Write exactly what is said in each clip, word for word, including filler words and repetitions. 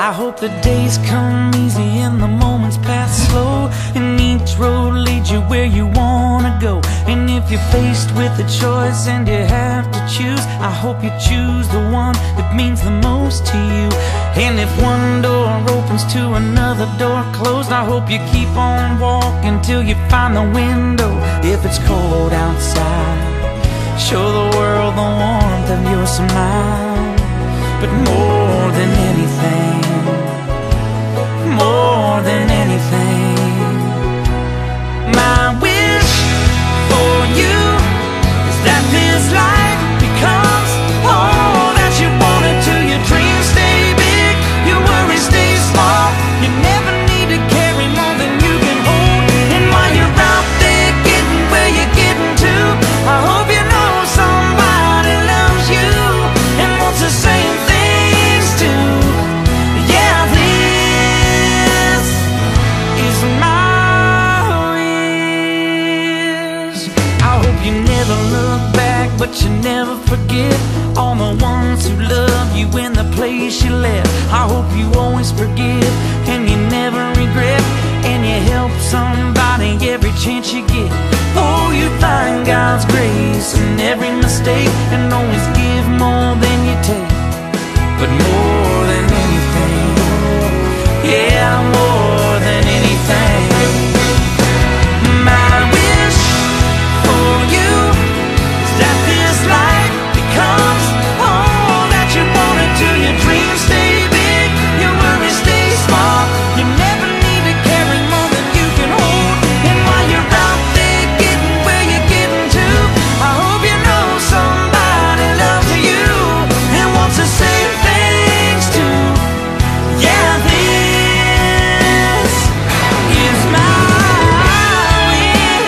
I hope the days come easy and the moments pass slow, and each road leads you where you wanna go. And if you're faced with a choice and you have to choose, I hope you choose the one that means the most to you. And if one door opens to another door closed, I hope you keep on walking till you find the window. If it's cold outside, show the world the warmth of your smile. But more than anything, more than anything, my wish for you is that this life becomes all that you want it to. Your dreams stay big, your worries stay small. You never need to carry more than you can hold. And while you're out there getting where you're getting to, I hope you know somebody loves you and wants the same things too. Yeah, this is my wish. I hope you never look back, but you never forget all the ones who love you in the place you left. I hope you always forgive and you never regret, and you help somebody every chance you get. Oh, you find God's grace in every mistake, and always give more than you take. But more than anything, yeah, more than anything, my wish for you is that this life becomes all that you want it to. Your dreams stay big, your worries stay small. You never need to carry more than you can hold. And while you're out there getting where you're getting to, I hope you know somebody loves you and wants the same things too. Yeah, this is my wish.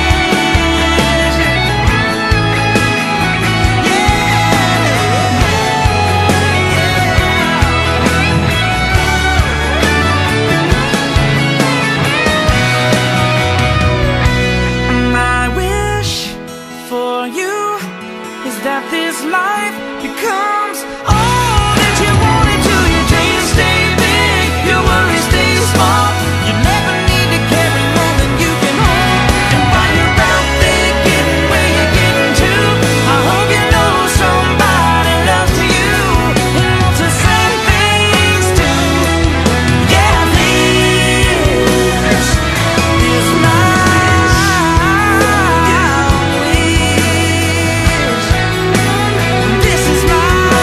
My wish for you is that this life becomes all that you want it to. Your dreams stay big, your worries stay small. You never need to carry more than you can hold. And while you're out there getting where you're getting to, I hope you know somebody loves you and wants the same things too. Yeah, this is my wish. This is my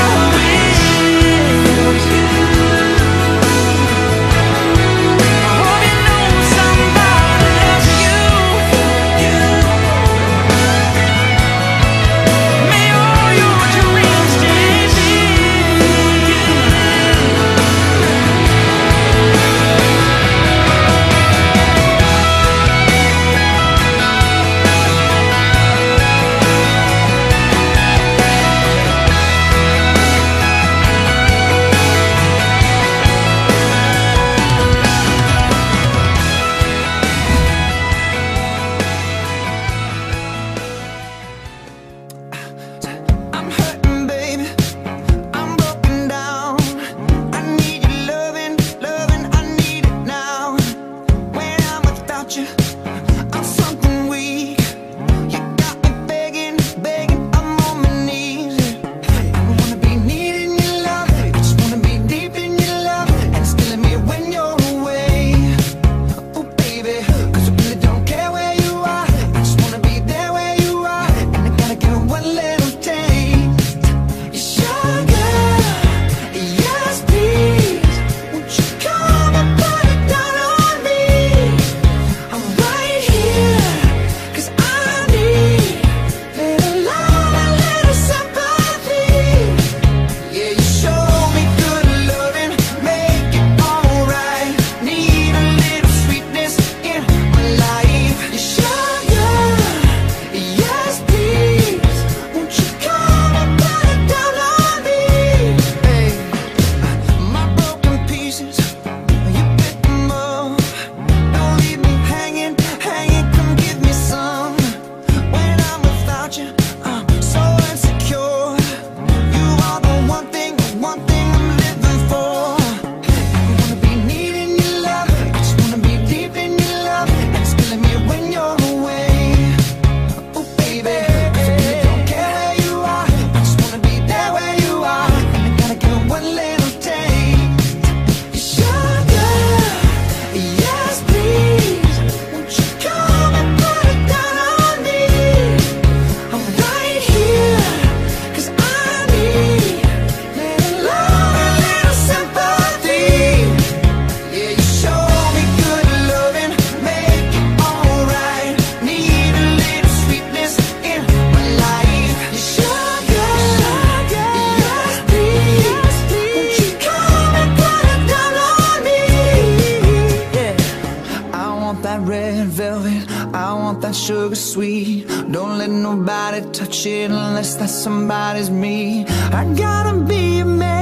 that sugar sweet. Don't let nobody touch it unless that somebody's me. I gotta be a man.